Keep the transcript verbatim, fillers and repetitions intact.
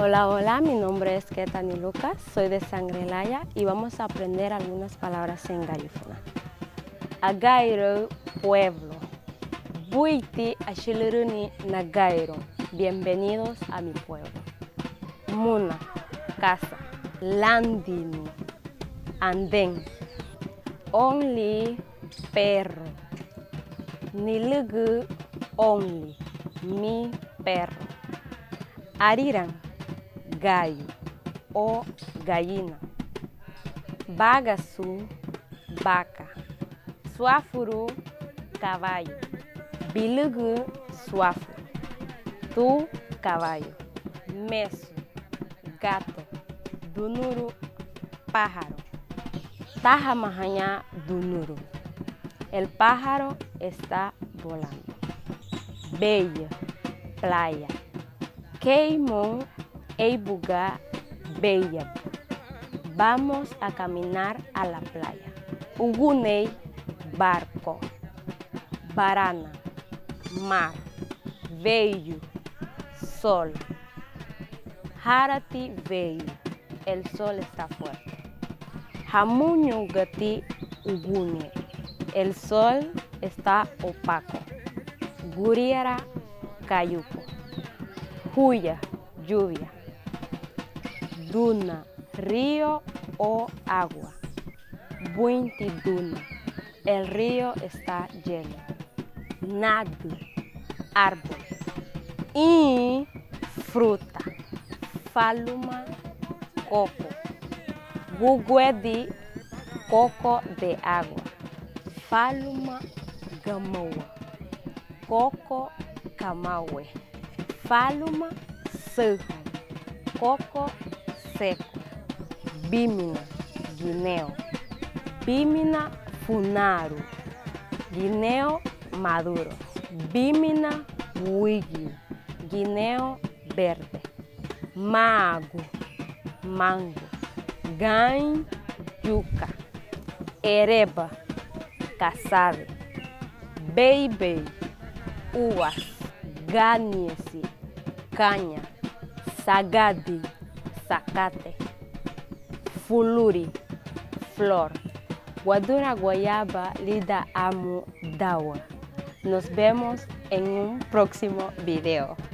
Hola, hola, mi nombre es Ketani Lucas, soy de Sangre Laya y vamos a aprender algunas palabras en garífuna. Agairo, pueblo. Buiti ashiluruni nagairo. Bienvenidos a mi pueblo. Muna, casa. Landini, andén. Only, perro. Nilugu, only, mi perro. Ariran, gallo o gallina. Bagaçu, vaca. Suafuru, caballo. Bilugu, suafuru. Tu, caballo. Meso, gato. Dunuru, pájaro. Tajamahanya, dunuru. El pájaro está volando. Bella, playa. Keimon, Eibuga, Bella. Vamos a caminar a la playa. Ugunei, barco. Barana, mar. Veio, sol. Harati veio, el sol está fuerte. Hamunyu gati ugune, el sol está opaco. Guriara, cayuco. Huya, lluvia. Duna, río o agua. Buinti duna, el río está lleno. Nadu, árbol. Y fruta. Faluma, coco. Guguedi, coco de agua. Faluma, gamoa. Coco, camaue. Faluma, cerro. Coco, seco. Bimina, guineo. Bimina, funaru. Guineo, maduro. Bimina, wigi. Guineo, verde. Mago, mango. Gain, yuca. Ereba, casabe. Beibei, uvas. Ganiesi, caña. Sagadi, zacate. Fuluri, flor. Guadura guayaba lida amu dawa. Nos vemos en un próximo video.